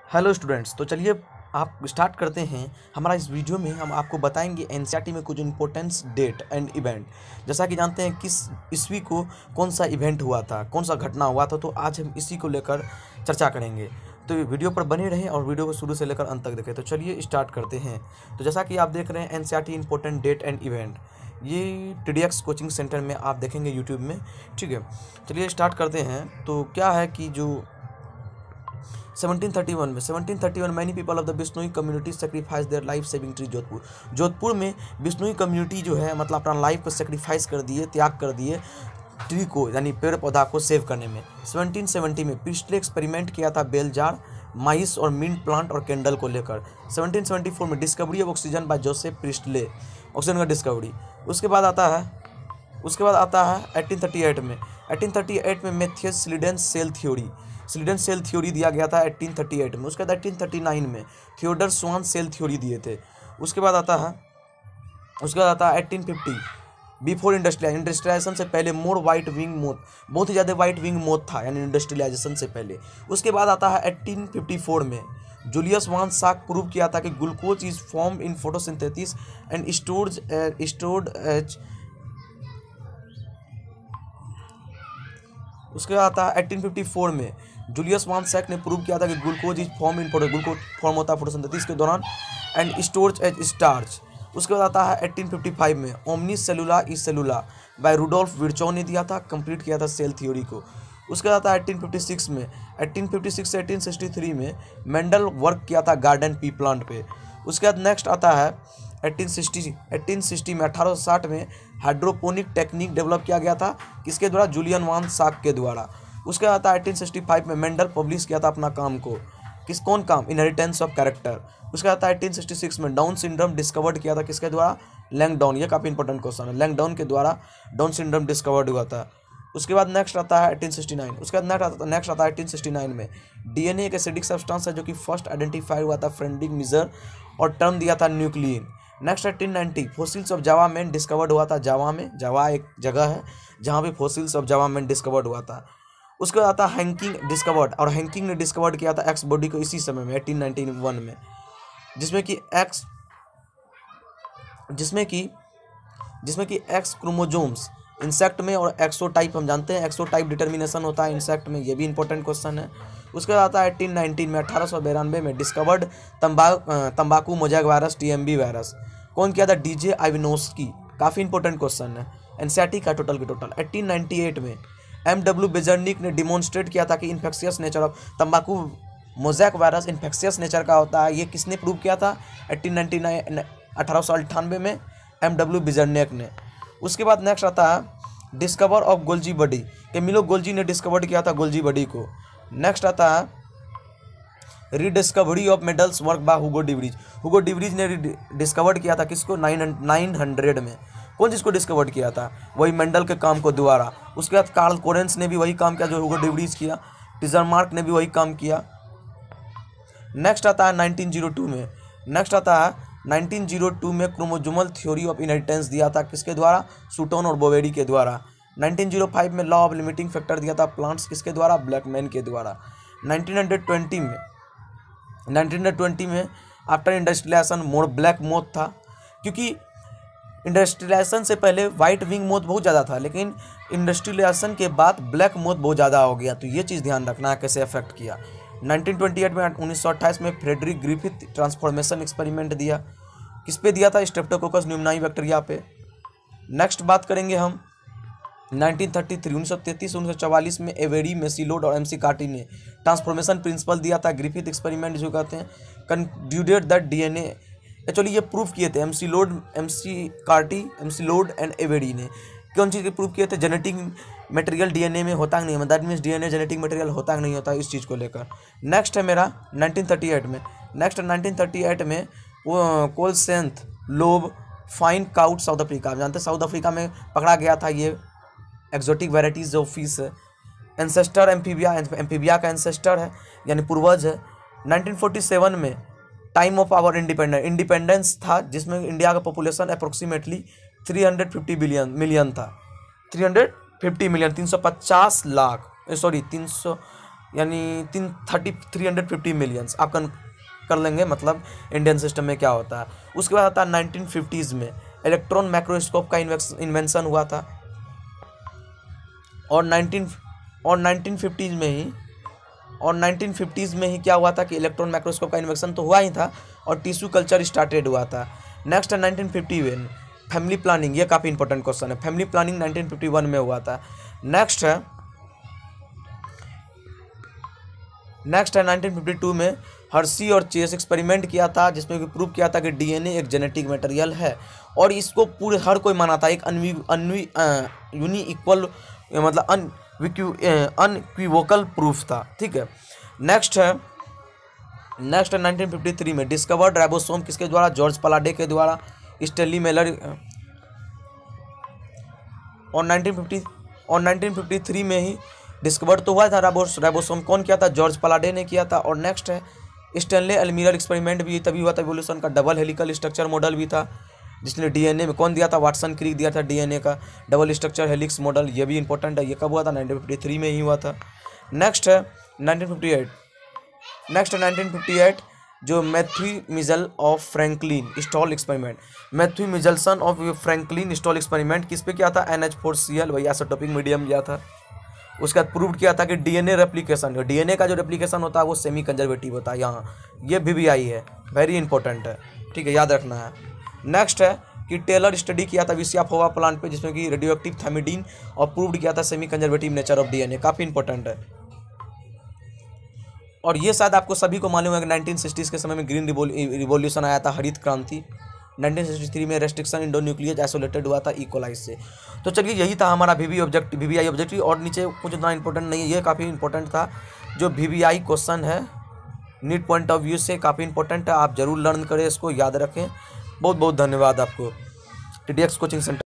Hello students, तो चलिए आप स्टार्ट करते हैं। हमारा इस वीडियो में हम आपको बताएंगे एनसीईआरटी में कुछ इंपॉर्टेंस डेट एंड इवेंट। जैसा कि जानते हैं किस ईस्वी को कौन सा इवेंट हुआ था, कौन सा घटना हुआ था, तो आज हम इसी को लेकर चर्चा करेंगे। तो वीडियो पर बने रहें और वीडियो को शुरू से लेकर अंत तक देखें। तो चलिए स्टार्ट करते हैं। तो जैसा कि आप देख रहे हैं NCERT important date and event, ये TDX कोचिंग सेंटर में आप देखेंगे यूट्यूब में। ठीक है, चलिए स्टार्ट करते हैं। तो क्या है कि जो 1731 many people of the Bishnoi community sacrifice their life saving tree. Jodhpur में बिश्नोई कम्युनिटी जो है मतलब अपना लाइफ को सेक्रीफाइस कर दिए, त्याग कर दिए ट्री को, यानी पेड़ पौधा को सेव करने में। 1770 में प्रिस्टले एक्सपेरिमेंट किया था बेल जार, माइस और मिंट प्लांट और कैंडल को लेकर। 1774 में discovery of oxygen by Joseph Priestley, oxygen का डिस्कवरी। उसके बाद आता है 1838 में मैथियस स्लीडेन सेल थ्योरी दिया गया था 1838 में। उसके बाद 1839 में थियोडर स्वान सेल थ्योरी दिए थे। उसके बाद आता है 1850 बिफोर इंडस्ट्रियलाइजेशन से पहले मोर वाइट विंग मोथ, बहुत ही ज़्यादा वाइट विंग मोथ था, यानी इंडस्ट्रियलाइजेशन से पहले। उसके बाद आता है 1854 में जूलियस वान साक प्रूव किया था कि glucose is form in photosynthesis and stored as. उसके बाद आता है 1854 में जूलियस वान सैक ने प्रूव किया था कि glucose is form in glucose form होता है फोटोसिंथेसिस के दौरान एंड स्टोर्ज एज स्टार्च। उसके बाद आता है 1855 में omnis cellula is cellula by Rudolf Virchow ने दिया था, कंप्लीट किया था सेल थ्योरी को। उसके बाद आता है 1856 से 1863 में मेंडल वर्क किया था गार्डन पी प्लांट पे। उसके बाद नेक्स्ट आता है 1860 में 1860 में हाइड्रोपोनिक टेक्निक डेवलप किया गया था, किसके द्वारा? जूलियन वान साक के द्वारा। उसके बाद आता है 1865 में मेंडल पब्लिश किया था अपना काम को, कौन काम? Inheritance of character. उसके बाद आता है 1866 में डाउन सिंड्रोम डिस्कवर्ड किया था, किसके द्वारा? लैंगडाउन। ये काफ़ी इंपॉर्टेंट क्वेश्चन है, लैंगडाउन के द्वारा डाउन सिंड्रोम डिस्कवर्ड हुआ था। उसके बाद नेक्स्ट आता है 1869। उसके बाद नेक्स्ट आता है 1869 में DNA एक एसिडिक सब्सटेंस है जो कि फर्स्ट आइडेंटिफाई हुआ था फ्रेडरिक मिजर, और टर्म दिया था nuclein. Next 1890 fossils of Java man discovered हुआ था जावा में। जावा एक जगह है जहाँ पे fossils of Java man discovered हुआ था। उसके बाद आता है हैंकिंग डिस्कवर्ड, और हैंकिंग ने डिस्कवर्ड किया था एक्स बॉडी को इसी समय में 1891 में, जिसमें कि एक्स क्रोमोजोम्स इंसेक्ट में और एक्सोटाइप, हम जानते हैं एक्सोटाइप डिटर्मिनेशन होता है इंसेक्ट में, ये भी इंपॉर्टेंट क्वेश्चन है। उसके बाद आता है 1819 में 1892 में डिस्कवर्ड तंबाकू मोजैक वायरस TMB वायरस, कौन किया था? DJ Ivanowsky. काफ़ी इंपॉर्टेंट क्वेश्चन है एनसीईआरटी का टोटल के टोटल। 1898 में MW बेजर्निक ने डिमॉन्स्ट्रेट किया था कि इन्फेक्शियस नेचर ऑफ तंबाकू मोजैक वायरस इन्फेक्शियस नेचर का होता है। ये किसने प्रूव किया था? 1898 में MW बेजर्निक ने। उसके बाद नेक्स्ट आता है discover of Golgi body, Camillo Golgi ने डिस्कवर्ड किया था गोल्जी बॉडी को। नेक्स्ट आता है rediscovery of Mendel's work by Hugo de Vries ने डिस्कवर्ड किया था, किसको? 900 में। कौन चीज़ को डिस्कवर्ड किया था? वही मेंडल के काम को द्वारा। उसके बाद कार्ल कोरेंस ने भी वही काम किया जो हुगो डिवरीज किया, टिजरमार्क ने भी वही काम किया। नेक्स्ट आता है 1902 में क्रोमोजोमल थ्योरी ऑफ इनहेरिटेंस दिया था, किसके द्वारा? सूटोन और बोवेरी के द्वारा। 1905 में लॉ ऑफ लिमिटिंग फैक्टर दिया था प्लांट्स, किसके द्वारा? ब्लैकमैन के द्वारा। 1920 में after industrialization more black moth था, क्योंकि इंडस्ट्रियलाइजेशन से पहले वाइट विंग मोथ बहुत ज़्यादा था, लेकिन इंडस्ट्रियलाइजेशन के बाद ब्लैक मोथ बहुत ज़्यादा हो गया। तो ये चीज़ ध्यान रखना है कैसे अफेक्ट किया। 1928 में 1928 में फ्रेडरिक ग्रिफिथ ट्रांसफॉर्मेशन एक्सपेरिमेंट दिया, किस पे दिया था? स्ट्रेप्टोकोकस न्यूमोनियाई बैक्टीरिया पे। नेक्स्ट बात करेंगे हम 1933 से 1944 में एवेरी, मेसिलोड और MC कार्टी ने ट्रांसफॉर्मेशन प्रिंसिपल दिया था। ग्रिफिथ एक्सपेरिमेंट जो कहते हैं कंक्लूडेड दैट DNA, एक्चुअली ये प्रूफ किए थे MC लोड एंड एवेरी ने। कौन चीज़ के प्रूफ किए थे? जेनेटिक मटेरियल DNA में होता नहीं है, that means DNA genetic material होता नहीं होता, इस चीज़ को लेकर। नेक्स्ट है मेरा 1938 में वो coelacanth lobe fin caught South Africa, आप जानते हैं साउथ अफ्रीका में पकड़ा गया था ये एक्जोटिक वेराइटीज जो फिश है। एंसेस्टर एम्फीबिया का एंसेस्टर है, यानी पूर्वज है। 1947 में टाइम ऑफ आवर इंडिपेंडेंस था, जिसमें इंडिया का पॉपुलेशन अप्रोक्सीमेटली 350 मिलियन था। 350 मिलियन 350 लाख, सॉरी 300 यानी 350 मिलियंस आप कर लेंगे, मतलब इंडियन सिस्टम में क्या होता है। उसके बाद आता है 1950s में इलेक्ट्रॉन माइक्रोस्कोप का इन्वेंशन हुआ था, और 1950s में ही क्या हुआ था कि इलेक्ट्रॉन माइक्रोस्कोप का इन्वेंशन तो हुआ ही था और टिश्यू कल्चर स्टार्टेड हुआ था। नेक्स्ट है 1951 फैमिली प्लानिंग, ये काफ़ी इंपॉर्टेंट क्वेश्चन है। फैमिली प्लानिंग 1951 में हुआ था। नेक्स्ट है 1952 में हर्शी और चेस एक्सपेरिमेंट किया था, जिसमें कि प्रूव किया था कि डीएनए एक जेनेटिक मटेरियल है, और इसको पूरे हर कोई माना था, एक यूनिइक्वल मतलब अनइक्विवोकल प्रूफ था। ठीक है। नेक्स्ट है 1953 में डिस्कवर्ड राइबोसोम किसके द्वारा, जॉर्ज पलाडे के द्वारा, स्टेनली मेलर, और 1953 में ही डिस्कवर तो हुआ था राइबोसोम, कौन किया था, जॉर्ज पलाडे ने किया था। और नेक्स्ट है स्टेनले एल्मीलर एक्सपेरिमेंट भी तभी हुआ था, एवोल्यूशन का डबल हेलिकल स्ट्रक्चर मॉडल भी था, जिसने डीएनए में कौन दिया था, वाटसन क्रिक दिया था डीएनए का डबल स्ट्रक्चर हेलिक्स मॉडल, ये भी इंपॉर्टेंट है। ये कब हुआ था, 1953 में ही हुआ था। नेक्स्ट है 1958 जो Matthew Mizel of Franklin Stahl experiment, Matthew Meselson of Franklin Stahl experiment किस पे किया था, NH4Cl वही आइसोटोपिक मीडियम लिया था। उसके बाद प्रूव किया था कि डीएनए रेप्लिकेशन, डीएनए का जो रेप्लिकेशन होता है वो सेमी कंजर्वेटिव होता है। यहाँ ये VBI है, वेरी इंपॉर्टेंट है, ठीक है, याद रखना है। नेक्स्ट है कि टेलर स्टडी किया था विसियाफोवा प्लांट पे, जिसमें कि रेडियो एक्टिव थायमिडीन, और प्रूव्ड किया था semi conservative nature of DNA, काफ़ी इंपॉर्टेंट है। और ये शायद आपको सभी को मालूम है कि 1960s के समय में ग्रीन रिवॉल्यूशन आया था, हरित क्रांति। 1963 में रेस्ट्रिक्शन इंडोन्यूक्लियस आइसोलेटेड हुआ था इकोलाई से। तो चलिए यही था हमारा VBI ऑब्जेक्टिव, और नीचे कुछ इतना इंपॉर्टेंट नहीं है, ये काफ़ी इंपॉर्टेंट था। जो VBI क्वेश्चन है नीट पॉइंट ऑफ व्यू से काफ़ी इंपॉर्टेंट है, आप जरूर लर्न करें, इसको याद रखें। बहुत बहुत धन्यवाद आपको TDX कोचिंग सेंटर।